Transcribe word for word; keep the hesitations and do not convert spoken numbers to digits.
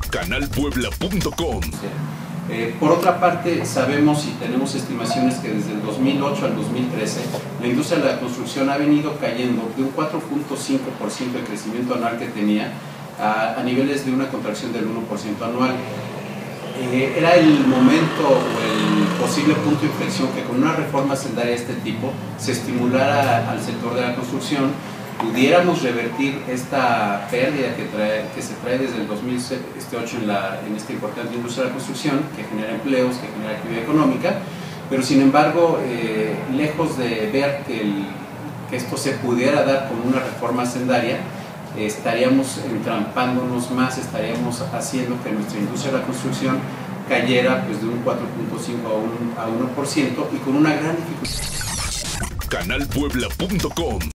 canal puebla punto com. Eh, por otra parte, sabemos y tenemos estimaciones que desde el dos mil ocho al dos mil trece la industria de la construcción ha venido cayendo de un cuatro punto cinco por ciento de crecimiento anual que tenía a, a niveles de una contracción del uno por ciento anual. Eh, era el momento o el posible punto de inflexión que con una reforma sendaria de este tipo se estimulara al sector de la construcción, pudiéramos revertir esta pérdida que, trae, que se trae desde el dos mil ocho en, la, en esta importante industria de la construcción, que genera empleos, que genera actividad económica, pero sin embargo, eh, lejos de ver que, el, que esto se pudiera dar con una reforma sendaria, eh, estaríamos entrampándonos más, estaríamos haciendo que nuestra industria de la construcción cayera pues, de un cuatro punto cinco a uno por ciento y con una gran dificultad. canal puebla punto com